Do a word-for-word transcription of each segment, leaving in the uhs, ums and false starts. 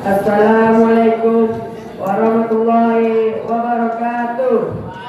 Assalamualaikum warahmatullahi wabarakatuh.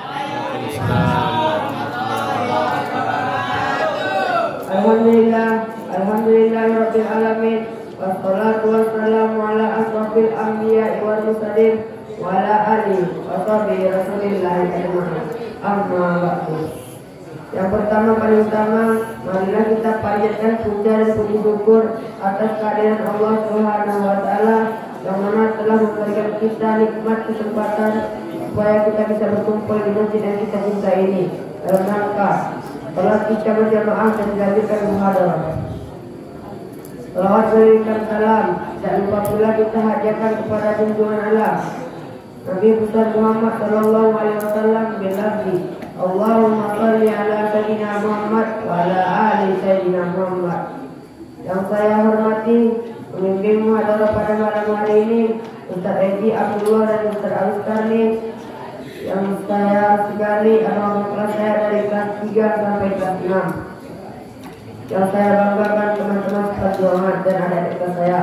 Alhamdulillah, alhamdulillahirabbil alamin. Wassalatu wassalamu ala asrofil anbiya'i wal mursalin wa ala alihi wa sahbihi rasulillahi ajma'in. Amma ba'du. Yang pertama, paling utama, marilah kita panjatkan puja dan puji syukur atas kehadiran Allah Subhanahu wa taala yang mana telah memberikan kita nikmat kesempatan supaya kita bisa berkumpul di masjid yang kita cinta ini dalam rangka salat kita berjamaah dan dilanjutkan muhadharah. Salawat berikan salam, tidak lupa pula kita hadiahkan kepada junjungan Allah Nabi besar Muhammad sallallahu alaihi wasallam bin Nabi Allahumma shalli ala sayyidina Muhammad wa ala ali sayyidina Muhammad. Yang saya hormati pemimpin muhadharah pada malam hari ini Ustaz Edi Abdullah dan Ustaz Arif Karni, yang saya sekali anak kelas saya dari kelas tiga sampai kelas enam, yang saya banggakan teman-teman Ustaz Muhammad dan adik-adik kelas saya.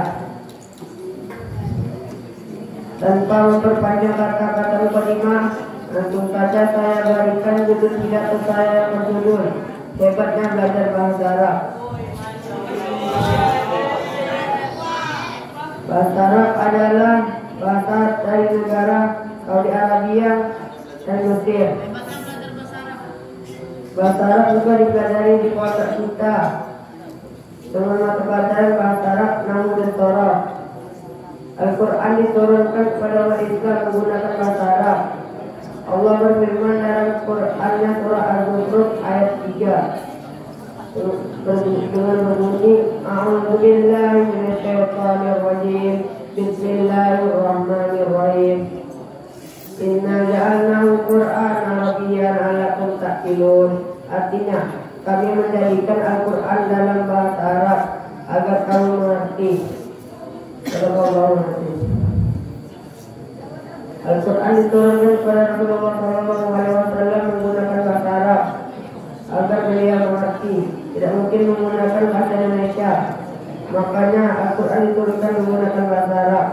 Tanpa memperpanjang kata-kata mukadimah, langsung saja saya berikan judul pidato saya yang berjudul Hebatnya Belajar Bahasa Arab. Bahasa Arab adalah bahasa dari negara Saudi Arabia dan Mesir. Bahasa Arab juga dipelajari di kota kita dengan mata pelajaran bahasa Arab Nahwu dan Shoroh. Al-Quran diturunkan kepada umat Islam menggunakan bahasa Arab. Allah berfirman dalam Qurannya surah Al-Zukhruf ayat tiga dengan berbunyi A'udzubillahi minasyaitonir rajim. Bismillahirrahmanirrahim. Inna ja'alnahu Qur'anan Arabiyyan la'allakum ta'qilun. Artinya, kami menjadikan Al-Quran dalam bahasa Arab agar kamu mengerti. Al-Quran diturunkan kepada Rasulullah shallallahu alaihi wasallam menggunakan bahasa Arab agar beliau mengerti. Tidak mungkin menggunakan bahasa Indonesia, makanya Al-Quran diturunkan menggunakan bahasa Arab.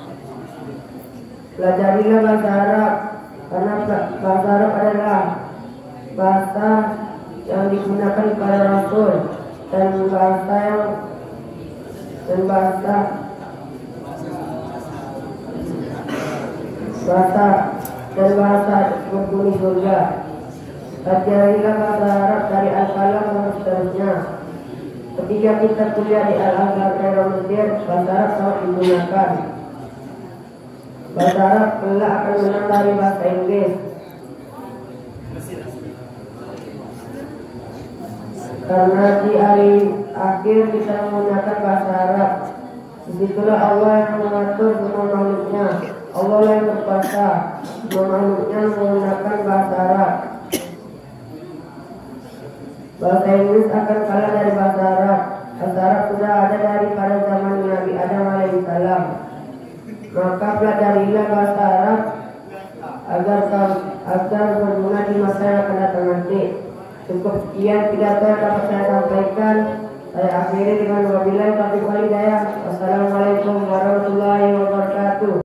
Pelajarilah bahasa Arab karena bahasa Arab adalah bahasa yang digunakan para Rasul dan bahasa yang dan bahasa bahasa dan bahasa berbunyi surga. Pelajarilah bahasa Arab dari Al-Qalam dan seterusnya. Ketika kita kuliah di Al-Azhar dan Mesir, bahasa Arab sangat digunakan. Bahasa Arab kelak akan menang dari bahasa Inggris. Karena di hari akhir kita menggunakan bahasa Arab. Disitulah Allah yang mengatur semua makhluknya. Allah yang berkuasa, semua makhluknya menggunakan bahasa Arab. Bahasa Inggris akan kalah dari bahasa Arab. Bahasa Arab sudah ada dari pada zaman Nabi Adam alaihissalam. Maka pelajarilah bahasa Arab agar agar berguna di masa yang akan datang nanti. Cukup sekian pidato yang dapat saya sampaikan. Saya akhiri dengan wabillahi taufiq wal hidayah. Wassalamualaikum warahmatullahi wabarakatuh.